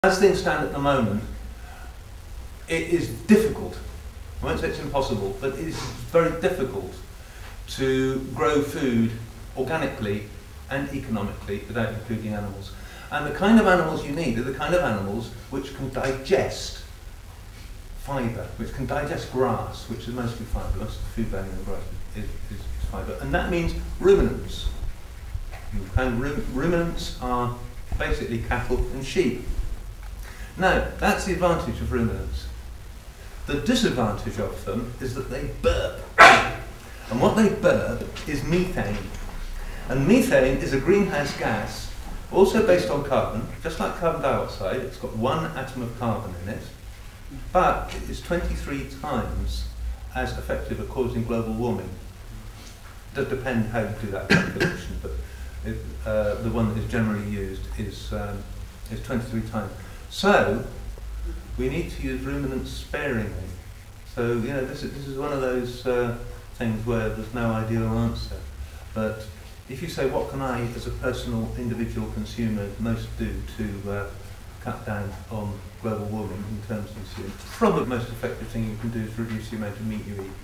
As things stand at the moment, it is difficult, I won't say it's impossible, but it is very difficult to grow food organically and economically without including animals. And the kind of animals you need are the kind of animals which can digest fibre, which can digest grass, which is mostly fibre. Most of the food value in grass is fibre. And that means ruminants. And ruminants are basically cattle and sheep. Now, that's the advantage of ruminants. The disadvantage of them is that they burp. And what they burp is methane. And methane is a greenhouse gas, also based on carbon, just like carbon dioxide. It's got one atom of carbon in it, but it is 23 times as effective at causing global warming. It does depend how you do that calculation, but the one that is generally used is 23 times. So we need to use ruminants sparingly. So this is one of those things where there's no ideal answer. But if you say, what can I, as a personal individual consumer, most do to cut down on global warming in terms of consuming, probably the most effective thing you can do is reduce the amount of meat you eat.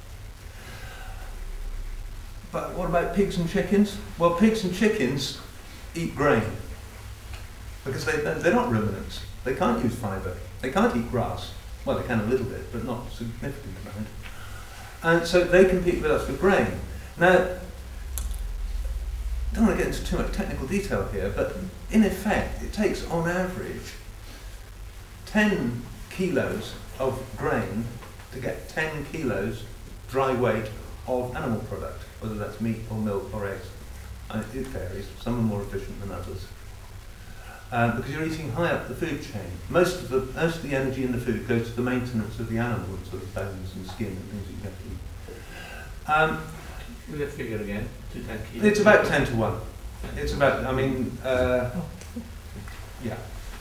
But what about pigs and chickens? Well, pigs and chickens eat grain because they're not ruminants. They can't use fibre. They can't eat grass. Well, they can a little bit, but not a significant amount. And so they compete with us for grain. Now, I don't want to get into too much technical detail here, but in effect, it takes, on average, 10 kilos of grain to get 10 kilos dry weight of animal product, whether that's meat or milk or eggs. And it varies. Some are more efficient than others. Because you're eating high up the food chain. Most of the energy in the food goes to the maintenance of the animal, sort of bones and skin and things that you have to eat. With that figure again, to 10 kilos. It's about 10 to 1. It's about, yeah.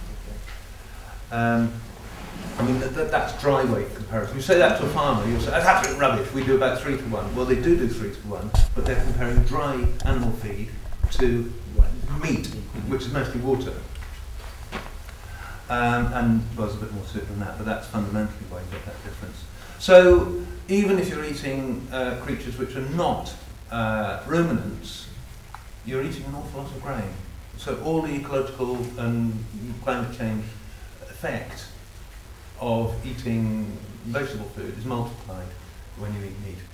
That's dry weight comparison. You say that to a farmer, you'll say, that's absolute rubbish, we do about 3 to 1. Well, they do 3 to 1, but they're comparing dry animal feed to meat, which is mostly water. And well, there's a bit more to it than that, but that's fundamentally why you get that difference. So even if you're eating creatures which are not ruminants, you're eating an awful lot of grain. So all the ecological and climate change effect of eating vegetable food is multiplied when you eat meat.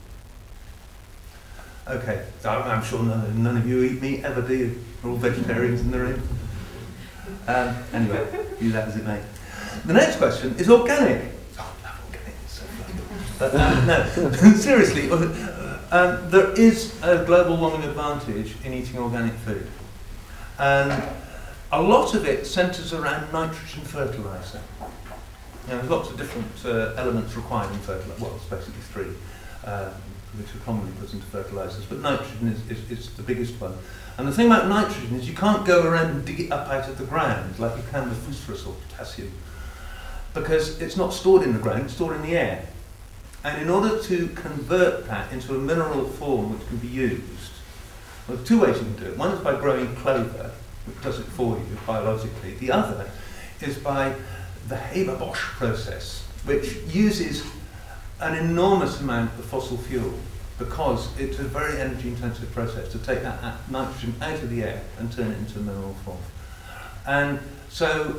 Okay, so I'm sure none of you eat meat ever, do you? We're all vegetarians in the room. Anyway, be that as it may. The next question is organic. Oh, I love organic, it's so fun. No, seriously, there is a global warming advantage in eating organic food. And a lot of it centres around nitrogen fertiliser. There's lots of different elements required in fertiliser. Well, it's basically 3, which are commonly put into fertilisers, but nitrogen is the biggest one. And the thing about nitrogen is you can't go around and dig it up out of the ground like you can with phosphorus or potassium, because it's not stored in the ground, it's stored in the air. And in order to convert that into a mineral form which can be used, well, there's 2 ways you can do it. One is by growing clover, which does it for you biologically. The other is by the Haber-Bosch process, which uses an enormous amount of fossil fuel, because it's a very energy intensive process to take that nitrogen out of the air and turn it into a mineral form. And so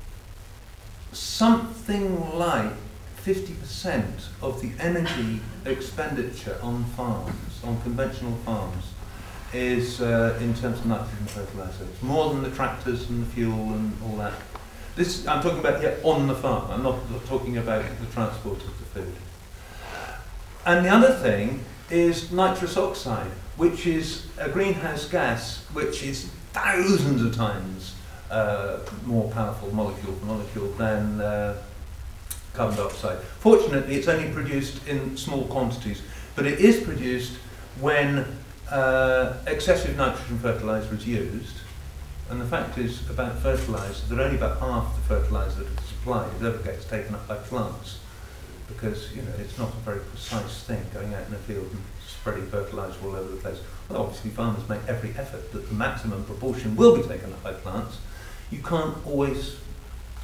something like 50% of the energy expenditure on farms, on conventional farms, is in terms of nitrogen fertiliser. It's more than the tractors and the fuel and all that. This, I'm talking about here on the farm, I'm not talking about the transport of the food. And the other thing is nitrous oxide, which is a greenhouse gas which is thousands of times more powerful molecule to molecule than carbon dioxide. Fortunately, it's only produced in small quantities, but it is produced when excessive nitrogen fertiliser is used. And the fact is about fertiliser that only about half the fertiliser that is supplied ever gets taken up by plants, because it's not a very precise thing going out in the field and spreading fertiliser all over the place. Well, obviously farmers make every effort that the maximum proportion will be taken up by plants. You can't always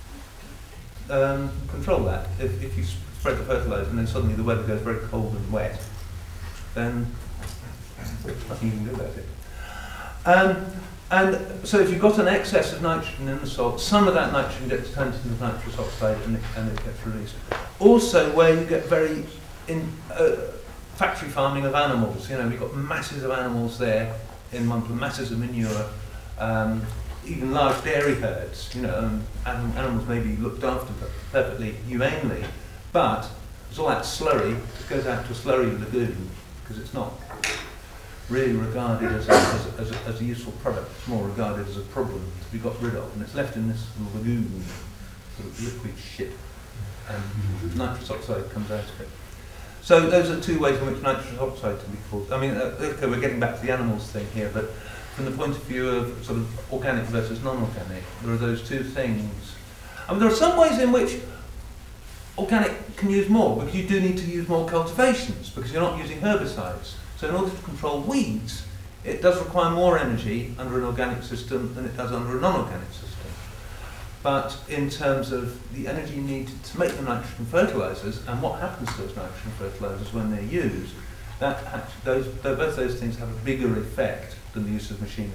control that. If you spread the fertiliser and then suddenly the weather goes very cold and wet, then nothing you can do about it. And so if you've got an excess of nitrogen in the soil, some of that nitrogen gets turned into nitrous oxide and it gets released. Also, where you get very factory farming of animals, you know, we've got masses of animals there in Montfort, masses of manure, even large dairy herds, you know, and animals may be looked after perfectly humanely, but there's all that slurry, it goes out to a slurry lagoon, because it's not really regarded as a useful product. It's more regarded as a problem to be got rid of, and it's left in this lagoon, sort of liquid shit, and nitrous oxide comes out of it. So those are two ways in which nitrous oxide can be caused. I mean, okay, we're getting back to the animals thing here, but from the point of view of sort of organic versus non-organic, there are those two things. I mean, there are some ways in which organic can use more, because you do need to use more cultivations, because you're not using herbicides. So in order to control weeds, it does require more energy under an organic system than it does under a non-organic system. But in terms of the energy needed to make the nitrogen fertilizers and what happens to those nitrogen fertilizers when they're used, both those things have a bigger effect than the use of machinery.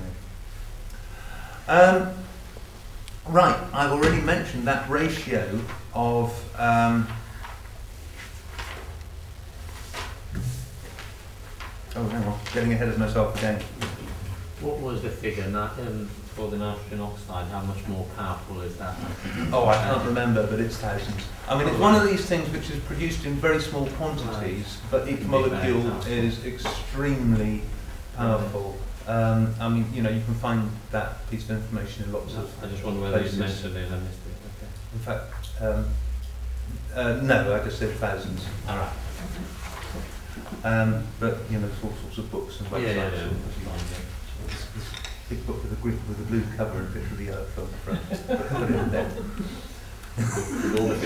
Right, I've already mentioned that ratio of oh, hang on, getting ahead of myself again. What was the figure for the nitrogen oxide? How much more powerful is that? Oh, I can't remember, but it's thousands. I mean, it's one of these things which is produced in very small quantities, but each molecule is extremely powerful. I mean, you know, you can find that piece of information in lots of I just wonder whether you mentioned it and I missed it. Okay. In fact, no, I just said thousands. All right. But you know, there's all sorts of books and websites. Yeah. This big book with a blue cover and a picture of the earth on the front. Put it in there. With all the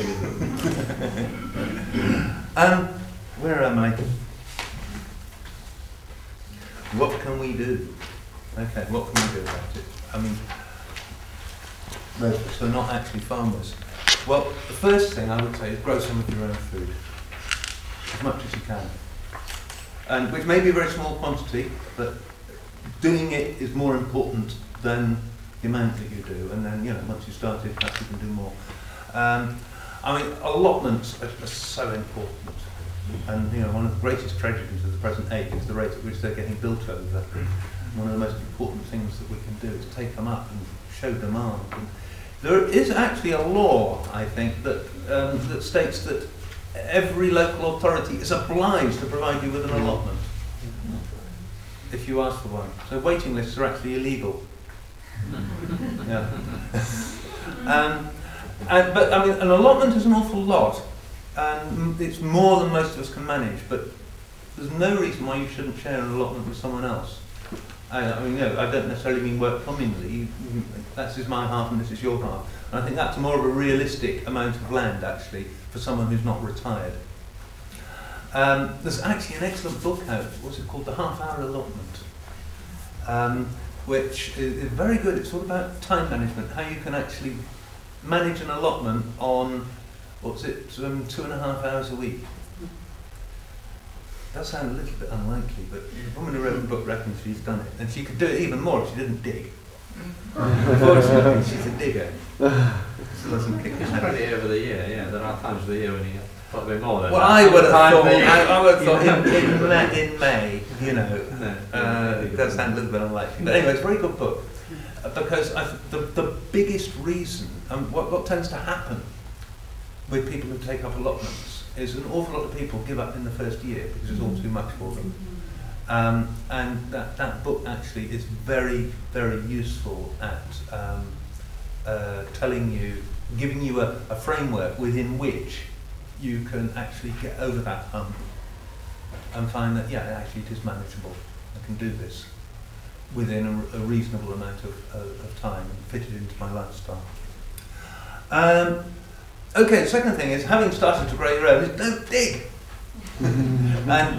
figures. Where am I? What can we do? Okay, what can we do about it? I mean, so not actually farmers. Well, the first thing I would say is grow some of your own food, as much as you can. And which may be a very small quantity, but doing it is more important than the amount that you do. And then, you know, once you start it, perhaps you can do more. I mean, allotments are so important. And, you know, one of the greatest tragedies of the present age is the rate at which they're getting built over. One of the most important things that we can do is take them up and show demand. And there is actually a law, I think, that that states that every local authority is obliged to provide you with an allotment if you ask for one. So waiting lists are actually illegal. Yeah. But I mean, an allotment is an awful lot, and it's more than most of us can manage. But there's no reason why you shouldn't share an allotment with someone else. I mean, no, I don't necessarily mean work communally. This is my half and this is your half. And I think that's more of a realistic amount of land, actually, for someone who's not retired. There's actually an excellent book out, what's it called? The Half-Hour Allotment, which is very good. It's all about time management, how you can actually manage an allotment on, 2.5 hours a week. That sounds a little bit unlikely, but the woman who wrote the book reckons she's done it. And she could do it even more if she didn't dig. Unfortunately, she's a digger. She doesn't kick her head. Probably over the year, yeah. There are times of the year when you get a bit more than well, that. I would have thought in May, you know, it does sound a little bit unlikely. But anyway, it's a very good book. Because the biggest reason, and what tends to happen with people who take up allotments, is an awful lot of people give up in the first year because it's all too much for them. And that book actually is very, very useful at giving you a framework within which you can actually get over that hump and find that, yeah, actually it is manageable. I can do this within a reasonable amount of time and fit it into my lifestyle. Okay, the second thing is, having started to grow your own, is don't dig. And